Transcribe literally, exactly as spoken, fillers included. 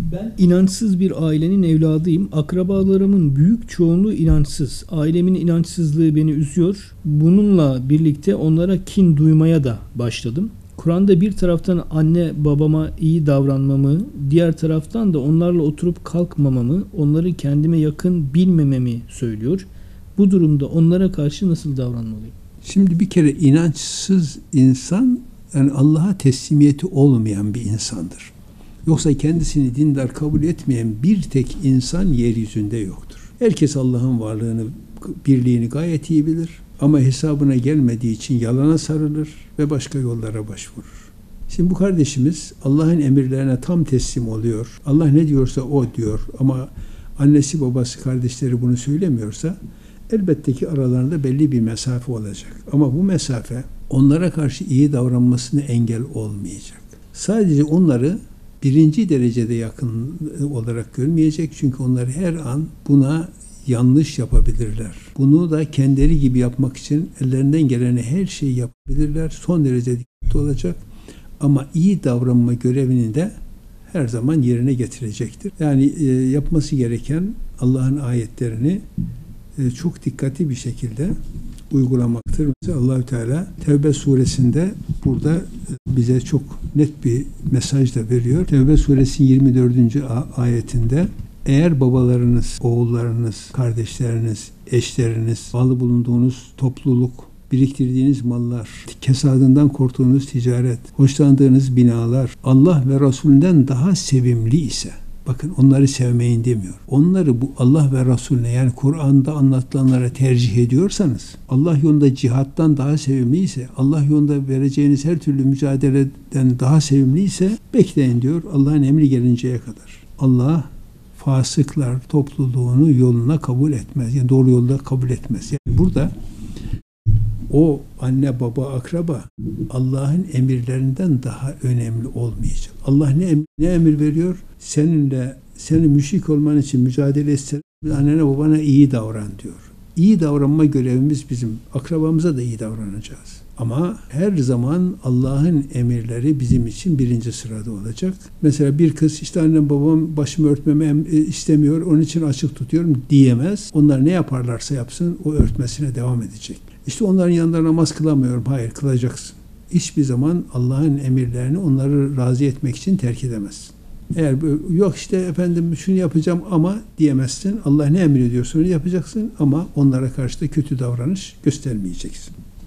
Ben inançsız bir ailenin evladıyım. Akrabalarımın büyük çoğunluğu inançsız. Ailemin inançsızlığı beni üzüyor. Bununla birlikte onlara kin duymaya da başladım. Kur'an'da bir taraftan anne babama iyi davranmamı, diğer taraftan da onlarla oturup kalkmamamı, onları kendime yakın bilmememi söylüyor. Bu durumda onlara karşı nasıl davranmalıyım? Şimdi bir kere inançsız insan, yani Allah'a teslimiyeti olmayan bir insandır. Yoksa kendisini dindar kabul etmeyen bir tek insan yeryüzünde yoktur. Herkes Allah'ın varlığını, birliğini gayet iyi bilir. Ama hesabına gelmediği için yalana sarılır ve başka yollara başvurur. Şimdi bu kardeşimiz Allah'ın emirlerine tam teslim oluyor. Allah ne diyorsa o diyor ama annesi babası kardeşleri bunu söylemiyorsa elbette ki aralarında belli bir mesafe olacak. Ama bu mesafe onlara karşı iyi davranmasına engel olmayacak. Sadece onları birinci derecede yakın olarak görmeyecek. Çünkü onlar her an buna yanlış yapabilirler. Bunu da kendileri gibi yapmak için ellerinden geleni her şeyi yapabilirler. Son derece dikkatli olacak. Ama iyi davranma görevini de her zaman yerine getirecektir. Yani e, yapması gereken Allah'ın ayetlerini e, çok dikkatli bir şekilde uygulamaktır. Mesela Allahü Teala Tevbe suresinde burada bize çok net bir mesaj da veriyor. Tevbe suresinin yirmi dördüncü ayetinde eğer babalarınız, oğullarınız, kardeşleriniz, eşleriniz, bağlı bulunduğunuz topluluk, biriktirdiğiniz mallar, kesadından korktuğunuz ticaret, hoşlandığınız binalar Allah ve Resulünden daha sevimli ise, bakın onları sevmeyin demiyor. Onları bu Allah ve Resulüne, yani Kur'an'da anlatılanlara tercih ediyorsanız, Allah yolunda cihattan daha sevimli ise, Allah yolunda vereceğiniz her türlü mücadeleden daha sevimli ise bekleyin diyor Allah'ın emri gelinceye kadar. Allah fasıklar topluluğunu yoluna kabul etmez. Yani doğru yolda kabul etmez. Yani burada o anne baba akraba Allah'ın emirlerinden daha önemli olmayacak. Allah ne, em ne emir veriyor? Seninle senin müşrik olman için mücadele etsen annene babana iyi davran diyor. İyi davranma görevimiz bizim. Akrabamıza da iyi davranacağız. Ama her zaman Allah'ın emirleri bizim için birinci sırada olacak. Mesela bir kız işte annem babam başımı örtmemi istemiyor, onun için açık tutuyorum diyemez. Onlar ne yaparlarsa yapsın o örtmesine devam edecek. İşte onların yanında namaz kılamıyorum. Hayır, kılacaksın. Hiçbir zaman Allah'ın emirlerini onları razı etmek için terk edemezsin. Eğer yok işte efendim şunu yapacağım ama diyemezsin. Allah ne emrediyorsa onu yapacaksın ama onlara karşı da kötü davranış göstermeyeceksin.